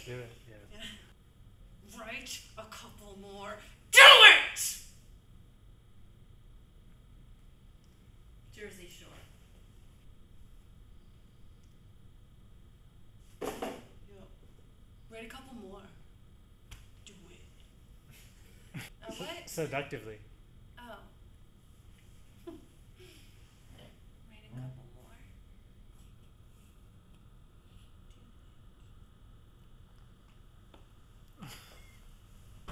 do it. Yeah. Write a couple more. Do it! Jersey Shore. Yep. Write a couple more. Do it. What? Seductively.